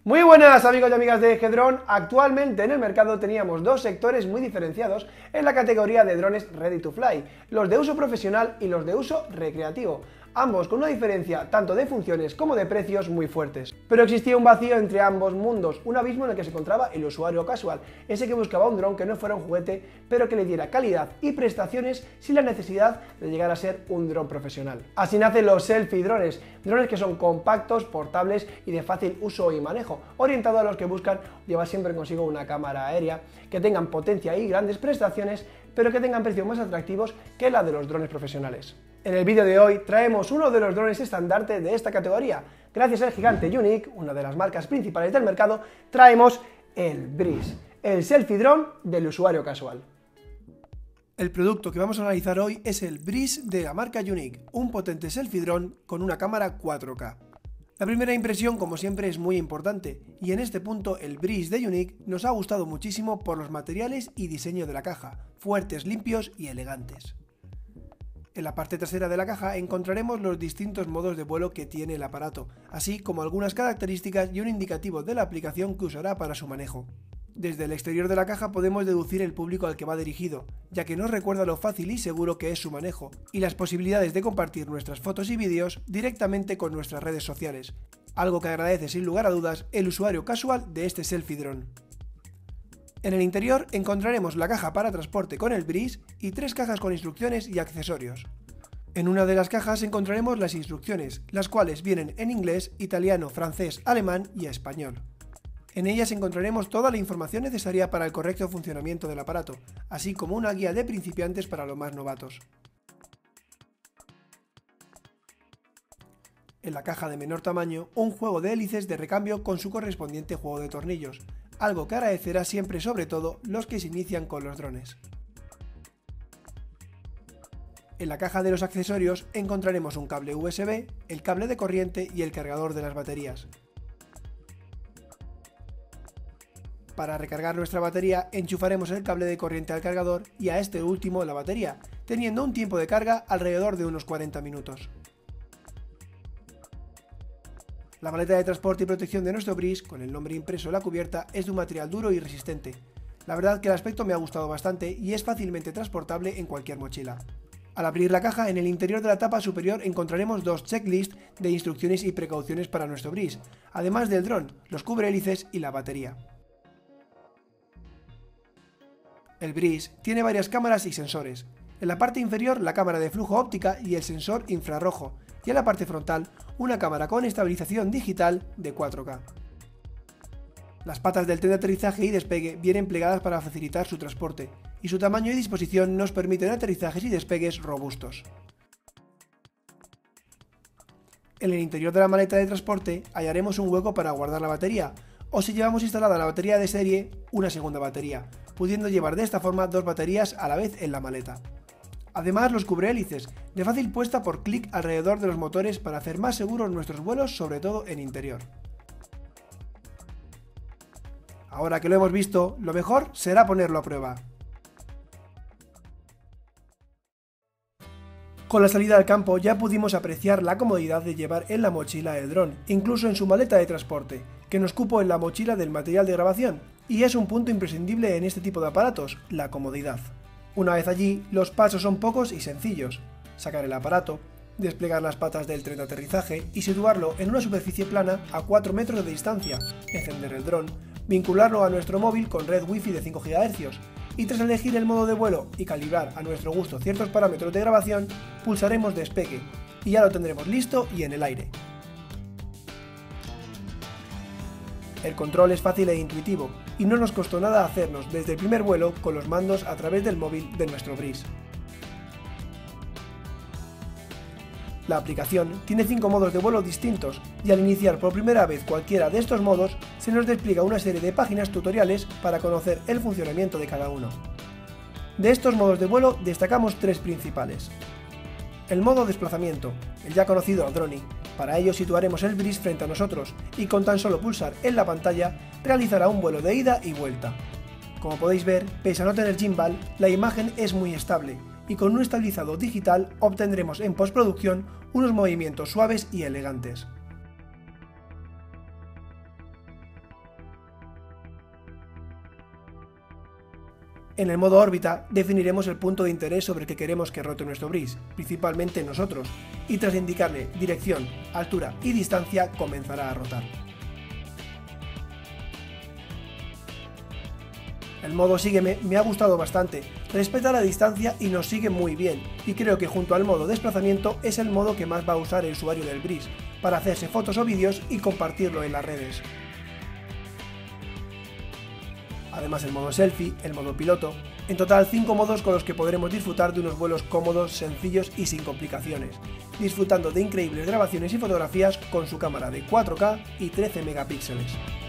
Muy buenas amigos y amigas de G-Drone. Actualmente en el mercado teníamos dos sectores muy diferenciados en la categoría de drones ready to fly, los de uso profesional y los de uso recreativo, ambos con una diferencia tanto de funciones como de precios muy fuertes. Pero existía un vacío entre ambos mundos, un abismo en el que se encontraba el usuario casual, ese que buscaba un dron que no fuera un juguete, pero que le diera calidad y prestaciones sin la necesidad de llegar a ser un dron profesional. Así nacen los selfie drones, drones que son compactos, portables y de fácil uso y manejo, orientado a los que buscan llevar siempre consigo una cámara aérea, que tengan potencia y grandes prestaciones, pero que tengan precios más atractivos que la de los drones profesionales. En el vídeo de hoy traemos uno de los drones estandarte de esta categoría. Gracias al gigante Yuneec, una de las marcas principales del mercado, traemos el Breeze, el selfie drone del usuario casual. El producto que vamos a analizar hoy es el Breeze de la marca Yuneec, un potente selfie drone con una cámara 4K. La primera impresión, como siempre, es muy importante, y en este punto el Breeze de Yuneec nos ha gustado muchísimo por los materiales y diseño de la caja, fuertes, limpios y elegantes. En la parte trasera de la caja encontraremos los distintos modos de vuelo que tiene el aparato, así como algunas características y un indicativo de la aplicación que usará para su manejo. Desde el exterior de la caja podemos deducir el público al que va dirigido, ya que nos recuerda lo fácil y seguro que es su manejo, y las posibilidades de compartir nuestras fotos y vídeos directamente con nuestras redes sociales, algo que agradece sin lugar a dudas el usuario casual de este selfie drone. En el interior encontraremos la caja para transporte con el Breeze y tres cajas con instrucciones y accesorios. En una de las cajas encontraremos las instrucciones, las cuales vienen en inglés, italiano, francés, alemán y español. En ellas encontraremos toda la información necesaria para el correcto funcionamiento del aparato, así como una guía de principiantes para los más novatos. En la caja de menor tamaño, un juego de hélices de recambio con su correspondiente juego de tornillos, algo que agradecerá siempre sobre todo los que se inician con los drones. En la caja de los accesorios encontraremos un cable USB, el cable de corriente y el cargador de las baterías. Para recargar nuestra batería enchufaremos el cable de corriente al cargador y a este último la batería, teniendo un tiempo de carga alrededor de unos 40 minutos. La maleta de transporte y protección de nuestro Breeze, con el nombre impreso en la cubierta, es de un material duro y resistente. La verdad que el aspecto me ha gustado bastante y es fácilmente transportable en cualquier mochila. Al abrir la caja, en el interior de la tapa superior encontraremos dos checklists de instrucciones y precauciones para nuestro Breeze, además del dron, los cubrehélices y la batería. El Breeze tiene varias cámaras y sensores. En la parte inferior la cámara de flujo óptica y el sensor infrarrojo, y en la parte frontal una cámara con estabilización digital de 4K. Las patas del tren de aterrizaje y despegue vienen plegadas para facilitar su transporte, y su tamaño y disposición nos permiten aterrizajes y despegues robustos. En el interior de la maleta de transporte hallaremos un hueco para guardar la batería, o si llevamos instalada la batería de serie, una segunda batería, pudiendo llevar de esta forma dos baterías a la vez en la maleta. Además, los cubrehélices, de fácil puesta por clic alrededor de los motores para hacer más seguros nuestros vuelos, sobre todo en interior. Ahora que lo hemos visto, lo mejor será ponerlo a prueba. Con la salida al campo ya pudimos apreciar la comodidad de llevar en la mochila el dron, incluso en su maleta de transporte, que nos cupo en la mochila del material de grabación, y es un punto imprescindible en este tipo de aparatos, la comodidad. Una vez allí, los pasos son pocos y sencillos: sacar el aparato, desplegar las patas del tren de aterrizaje y situarlo en una superficie plana a 4 metros de distancia, encender el dron, vincularlo a nuestro móvil con red Wi-Fi de 5 GHz, y tras elegir el modo de vuelo y calibrar a nuestro gusto ciertos parámetros de grabación, pulsaremos despegue, y ya lo tendremos listo y en el aire. El control es fácil e intuitivo, y no nos costó nada hacernos desde el primer vuelo con los mandos a través del móvil de nuestro Breeze. La aplicación tiene 5 modos de vuelo distintos, y al iniciar por primera vez cualquiera de estos modos, se nos despliega una serie de páginas tutoriales para conocer el funcionamiento de cada uno. De estos modos de vuelo destacamos tres principales. El modo desplazamiento, el ya conocido Droni. Para ello situaremos el Breeze frente a nosotros y con tan solo pulsar en la pantalla realizará un vuelo de ida y vuelta. Como podéis ver, pese a no tener gimbal, la imagen es muy estable y con un estabilizador digital obtendremos en postproducción unos movimientos suaves y elegantes. En el modo órbita definiremos el punto de interés sobre el que queremos que rote nuestro Breeze, principalmente nosotros, y tras indicarle dirección, altura y distancia comenzará a rotar. El modo Sígueme me ha gustado bastante, respeta la distancia y nos sigue muy bien, y creo que junto al modo Desplazamiento es el modo que más va a usar el usuario del Breeze, para hacerse fotos o vídeos y compartirlo en las redes. Además el modo Selfie, el modo Piloto, en total 5 modos con los que podremos disfrutar de unos vuelos cómodos, sencillos y sin complicaciones, disfrutando de increíbles grabaciones y fotografías con su cámara de 4K y 13 megapíxeles.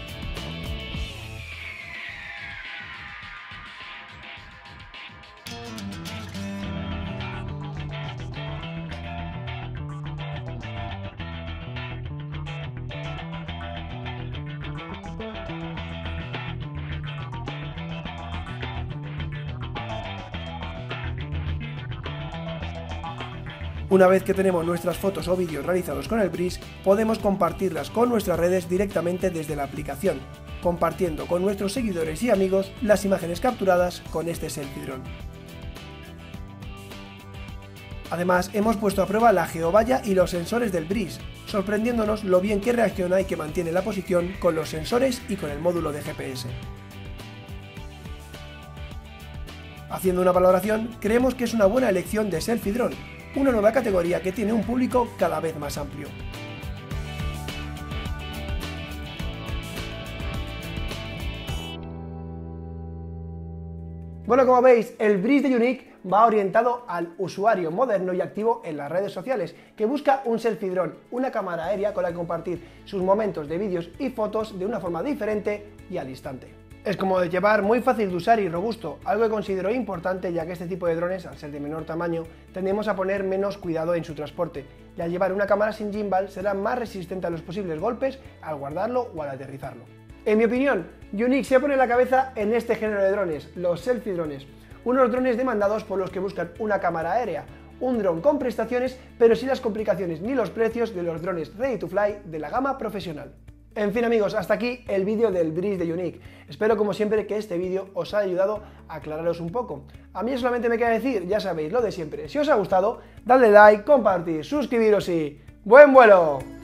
Una vez que tenemos nuestras fotos o vídeos realizados con el Breeze, podemos compartirlas con nuestras redes directamente desde la aplicación, compartiendo con nuestros seguidores y amigos las imágenes capturadas con este selfie drone. Además, hemos puesto a prueba la geovalla y los sensores del Breeze, sorprendiéndonos lo bien que reacciona y que mantiene la posición con los sensores y con el módulo de GPS. Haciendo una valoración, creemos que es una buena elección de selfie drone, una nueva categoría que tiene un público cada vez más amplio. Bueno, como veis, el Breeze de Yuneec va orientado al usuario moderno y activo en las redes sociales, que busca un selfie drone, una cámara aérea con la que compartir sus momentos de vídeos y fotos de una forma diferente y al instante. Es cómodo de llevar, muy fácil de usar y robusto, algo que considero importante ya que este tipo de drones, al ser de menor tamaño, tendemos a poner menos cuidado en su transporte, y al llevar una cámara sin gimbal será más resistente a los posibles golpes al guardarlo o al aterrizarlo. En mi opinión, Yuneec se pone la cabeza en este género de drones, los selfie drones, unos drones demandados por los que buscan una cámara aérea, un dron con prestaciones, pero sin las complicaciones ni los precios de los drones ready to fly de la gama profesional. En fin amigos, hasta aquí el vídeo del Breeze de Yuneec. Espero como siempre que este vídeo os haya ayudado a aclararos un poco. A mí solamente me queda decir, ya sabéis, lo de siempre. Si os ha gustado, dadle like, compartir, suscribiros y ¡buen vuelo!